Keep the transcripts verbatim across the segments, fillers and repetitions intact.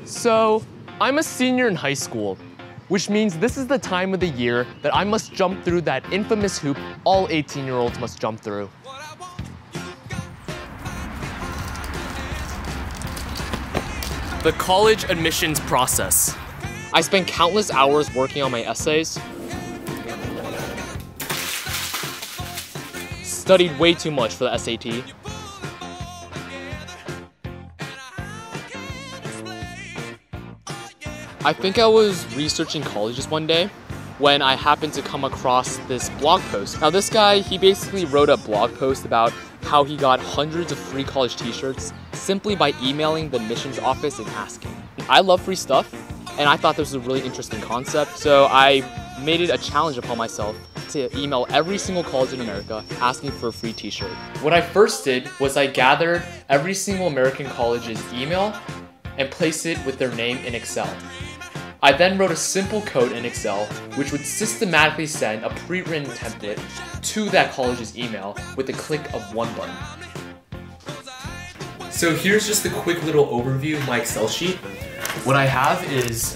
So, I'm a senior in high school, which means this is the time of the year that I must jump through that infamous hoop all eighteen-year-olds must jump through. The college admissions process. I spent countless hours working on my essays, studied way too much for the S A T, I think I was researching colleges one day when I happened to come across this blog post. Now this guy, he basically wrote a blog post about how he got hundreds of free college t-shirts simply by emailing the admissions office and asking. I love free stuff, and I thought this was a really interesting concept, so I made it a challenge upon myself to email every single college in America asking for a free t-shirt. What I first did was I gathered every single American college's email and placed it with their name in Excel. I then wrote a simple code in Excel which would systematically send a pre-written template to that college's email with the click of one button. So here's just a quick little overview of my Excel sheet. What I have is,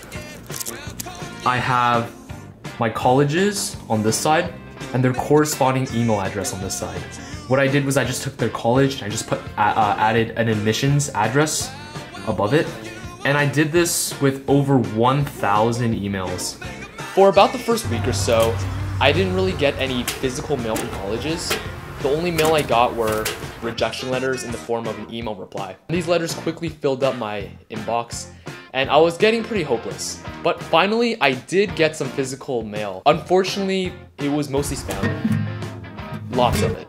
I have my colleges on this side and their corresponding email address on this side. What I did was I just took their college and I just put uh, added an admissions address above it. And I did this with over one thousand emails. For about the first week or so, I didn't really get any physical mail from colleges. The only mail I got were rejection letters in the form of an email reply. These letters quickly filled up my inbox, and I was getting pretty hopeless. But finally, I did get some physical mail. Unfortunately, it was mostly spam. Lots of it.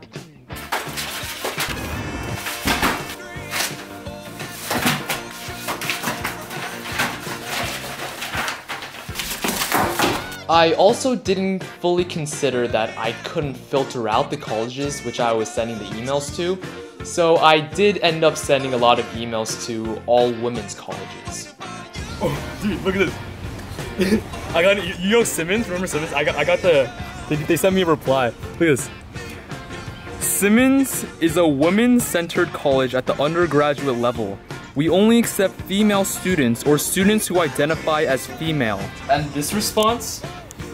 I also didn't fully consider that I couldn't filter out the colleges which I was sending the emails to, so I did end up sending a lot of emails to all women's colleges. Oh, dude, look at this. I got, you know Simmons? Remember Simmons? I got, I got the, they, they sent me a reply. Look at this. Simmons is a women-centered college at the undergraduate level. We only accept female students or students who identify as female. And this response?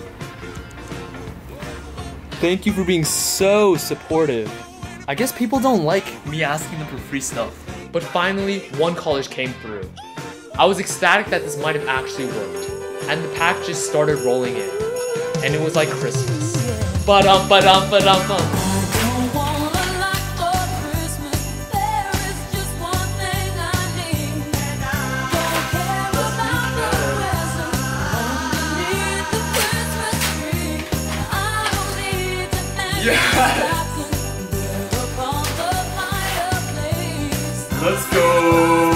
Thank you for being so supportive. I guess people don't like me asking them for free stuff. But finally, one college came through. I was ecstatic that this might have actually worked. And the packages started rolling in. And it was like Christmas. Ba-dum, ba-dum, ba-dum, bum. Yes! Let's go!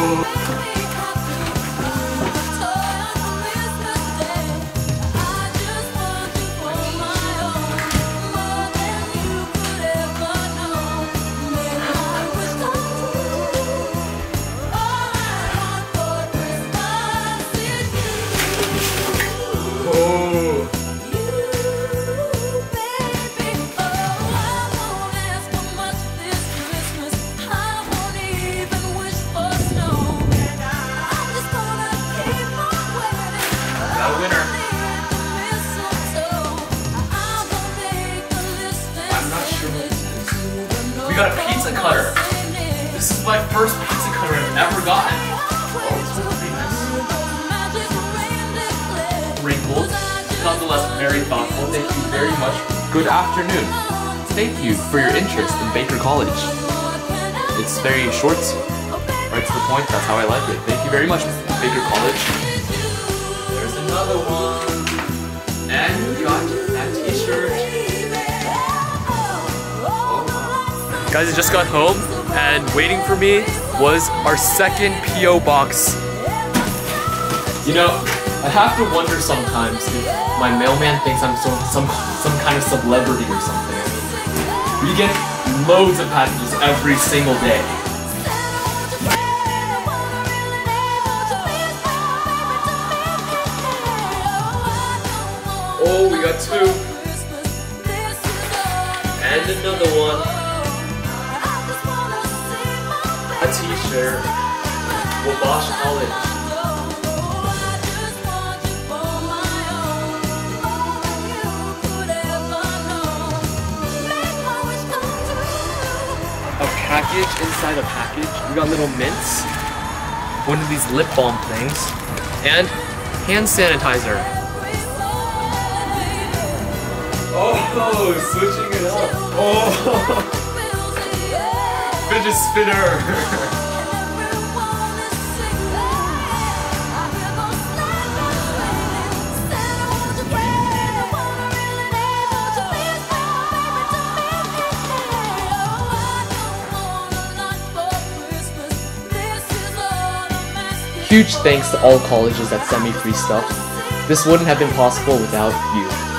We got a pizza cutter. This is my first pizza cutter I've ever gotten. Oh, it's pretty nice. Wrinkled, nonetheless very thoughtful. Thank you very much. Good afternoon. Thank you for your interest in Baker College. It's very short, right to the point. That's how I like it. Thank you very much, Baker College. There's another one. And we got that t-shirt. Guys, I just got home, and waiting for me was our second P O box. You know, I have to wonder sometimes if my mailman thinks I'm some some some kind of celebrity or something. We get loads of packages every single day. Oh, we got two. And another one. A t-shirt, Wabash College. package inside a package. We got little mints, one of these lip balm things, and hand sanitizer. Oh, switching it up. Oh, fidget spinner. Huge thanks to all colleges that sent me free stuff. This wouldn't have been possible without you.